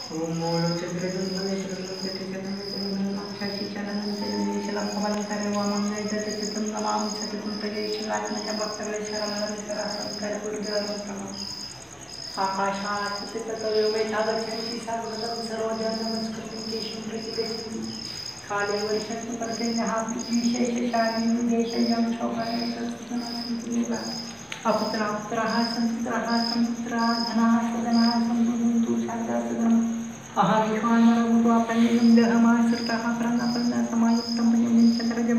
ओम मोलो चंद्रजन मलेश्वरम चतुर्चंद्र चंद्रम शाशी चंद्रम चंद्रम कमलंकर वामंगल चतुर्चंद्रम नमामि चतुर्चंद्रम प्रजेश्वरात्मक भक्तवेश्वरम कर गुरुदेव आकाशात ततवेतागच्छन्ति सर्वगतं सर्वजन नमस्कृतं केशं प्रतिगच्छन्ति काले वर्षन्तु पर्जन्यः विशेषशानि देशयं शोभयन्तु अपुत्राः सन्तुत्राः सन्तुत्राः धनाः सदनाः सन्तु शान्तासदनम् अहविश्वानरमुद्वापण्डिनं दहमाश्रिताः प्राणापन्नसमायुक्तं पञ्चकरजम्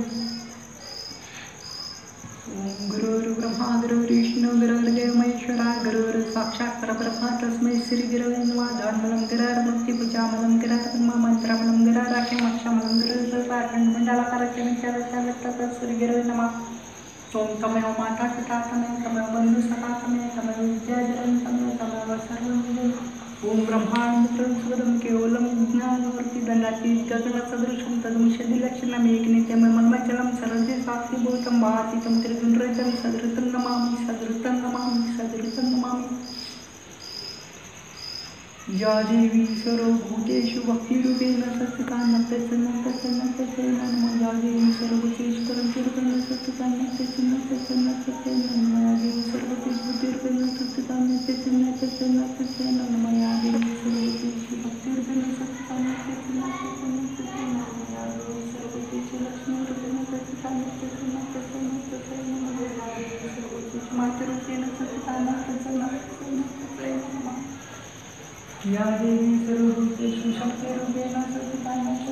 गुरुर्ब्रह्मा गुरुर्विष्णु गुरुर्देव महेश्वरा गुरुर् साक्षात् परब्रह्म तस्मै श्री गुरवे नमः धर्मलं गुरुर्मुक्तिपूजामलं गुरुर्ब्रह्ममन्त्रमलं गुरुराख्यमक्षमलं गुरुर्साखण्डमण्डलाकारस्य विचारस्य श्री गुरवे नमः ओम तमेव माता पिता तमेव तमेव बंधु सखा तमेव तमेव विद्याधरं तमेव सर्वं ओम ब्रह्मांडं सुदं केवलं ज्ञानवर्ती दंडाती गगनसदृशं तद्विषदिलक्षणं एकनित्यं मन्मचलं सरस्वती साक्षीभूतं भातीतं त्रिगुणरहितं सदृतं नमामि सदृतं नमामि सदृतं नमामि या देवी सर्वभूतेषु भक्तिरूपेण संस्थिता नमः या देवी सर्वभूतेषु परमरूपेण संस्थिता नमः या देवी सर्वभूतेषु बुद्धिरूपेण संस्थिता नमः या देवी सर्वभूतेषु भक्तिरूपेण संस्थिता नमः या देवी सर्वभूतेषु लक्ष्मीरूपेण संस्थिता नमः या देवी सर्वभूतेषु मातृरूपेण संस्थिता नमः या देवी सर्वभूतेषु शक्तिरूपेण संस्थिता नमः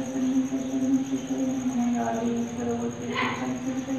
या देवी सर्वभूतेषु शक्तिरूपेण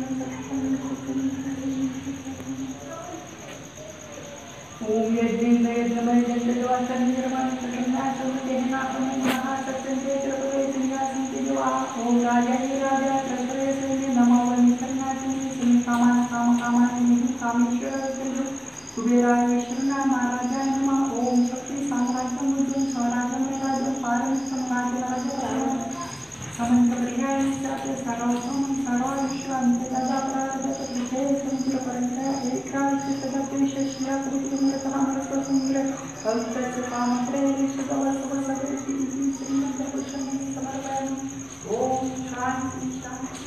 ओम यज्ञेन यज्ञमय जन्तवासं निर्माण सत्यानाथमदेहनाथमनः सत्यन्ते चतुर्वेदिन्यासन्ति देवा ओम राजाय राजा प्रसरयसे नमो वनिसन्नाथं कामानि कामेश्वर कुबेराय विष्णुना महाराजाय नमः ओम शक्ति साम्राज्यं मुद्रं स्वराज्यं राज्यं पारमिष्टं राज्यराज्यं समन्तप्रियाय चाते सर्वोत्तमं सर्वविश्वान्त्यदाप्रारभते विषये समुद्रपरन्तया एकादश तदपिशेष्या कृतिं यतः मरस्वसुन्द्र भक्तस्य कामत्रये सदवसवसगति श्रीमद्भूषणं समर्पयामि ओम शान्ति शान्ति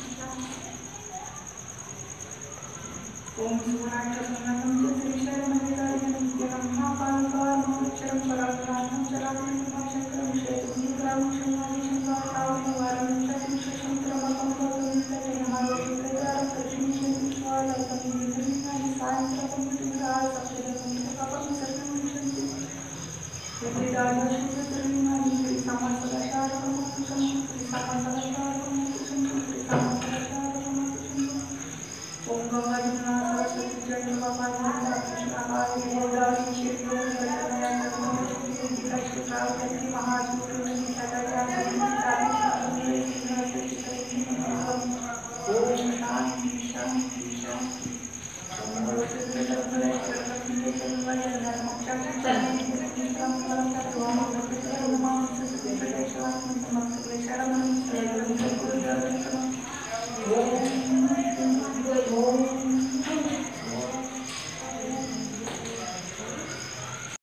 ओम शिवराष्ट्रसंगतं श्रीशरणमधिकारिणं नित्यं महापालकामोक्षरं पराक्रान्तं चराचरं शङ्करं शेतुनिग्रहं शङ्गादिशं वातावरणं चतुर्शङ्करमकं गौतमिं महालोकित्रयारं कृष्णेश्वरं स्वालकं सायंत्रपं विग्रहाः सप्तदशं सर्वं विशन्ति यद्राजशुद्धतरीमानि समसदशारकं समसदशारकं ओम गंगा सरस्वती जय बाबा कृष्णाबाई गोदावरी शिवगंगा ओम शांति शांति शांति ओम